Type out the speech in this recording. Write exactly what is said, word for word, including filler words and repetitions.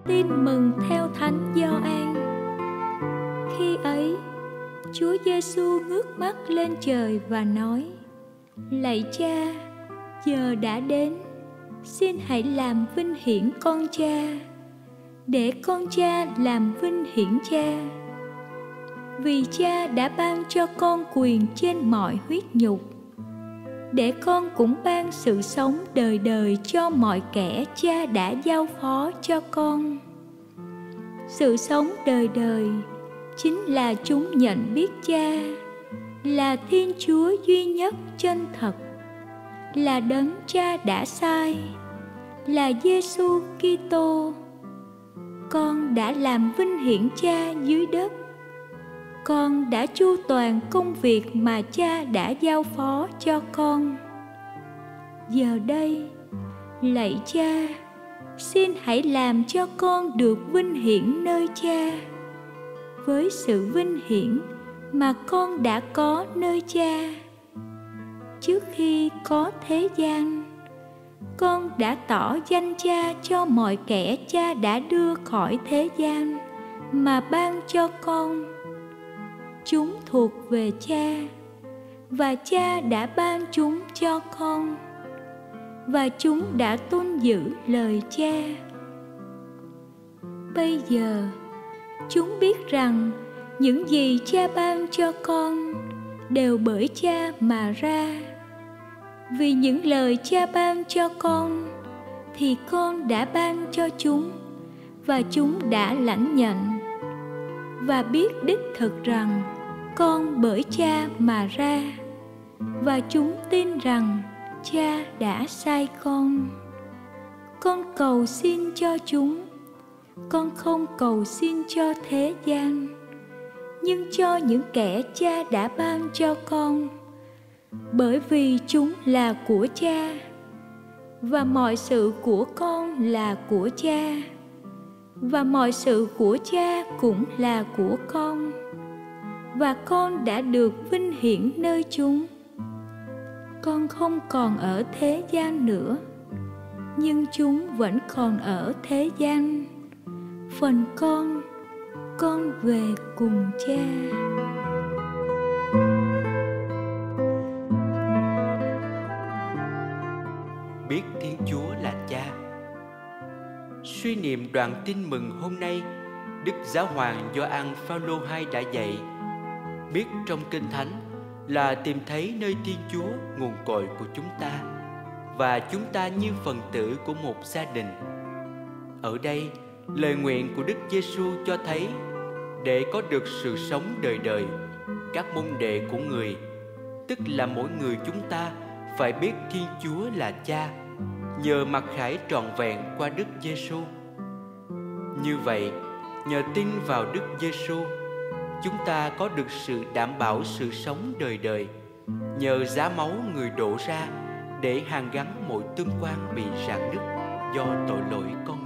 Tin mừng theo Thánh Gioan. Khi ấy, Chúa Giêsu ngước mắt lên trời và nói: Lạy Cha, giờ đã đến, xin hãy làm vinh hiển con Cha, để con Cha làm vinh hiển Cha. Vì Cha đã ban cho con quyền trên mọi huyết nhục, để con cũng ban sự sống đời đời cho mọi kẻ Cha đã giao phó cho con. Sự sống đời đời chính là chúng nhận biết Cha là Thiên Chúa duy nhất chân thật, là Đấng Cha đã sai, là Giêsu Kitô. Con đã làm vinh hiển Cha dưới đất. Con đã chu toàn công việc mà Cha đã giao phó cho con. Giờ đây, lạy Cha, xin hãy làm cho con được vinh hiển nơi Cha, với sự vinh hiển mà con đã có nơi Cha. Trước khi có thế gian, con đã tỏ danh Cha cho mọi kẻ Cha đã đưa khỏi thế gian mà ban cho con. Chúng thuộc về Cha, và Cha đã ban chúng cho con, và chúng đã tuân giữ lời Cha. Bây giờ, chúng biết rằng những gì Cha ban cho con đều bởi Cha mà ra. Vì những lời Cha ban cho con thì con đã ban cho chúng, và chúng đã lãnh nhận và biết đích thực rằng con bởi Cha mà ra, và chúng tin rằng Cha đã sai con. Con cầu xin cho chúng, con không cầu xin cho thế gian, nhưng cho những kẻ Cha đã ban cho con, bởi vì chúng là của Cha, và mọi sự của con là của Cha, và mọi sự của Cha cũng là của con, và con đã được vinh hiển nơi chúng. Con không còn ở thế gian nữa, nhưng chúng vẫn còn ở thế gian. Phần con, con về cùng Cha. Biết Thiên Chúa là Cha. Suy niệm đoạn tin mừng hôm nay, Đức Giáo hoàng Gioan Phaolô hai đã dạy: biết trong Kinh Thánh là tìm thấy nơi Thiên Chúa nguồn cội của chúng ta, và chúng ta như phần tử của một gia đình. Ở đây, lời nguyện của Đức Giêsu cho thấy để có được sự sống đời đời, các môn đệ của người, tức là mỗi người chúng ta, phải biết Thiên Chúa là Cha, nhờ mặc khải trọn vẹn qua Đức Giêsu. Như vậy, nhờ tin vào Đức Giêsu, chúng ta có được sự đảm bảo sự sống đời đời, nhờ giá máu người đổ ra để hàn gắn mọi tương quan bị rạn nứt do tội lỗi con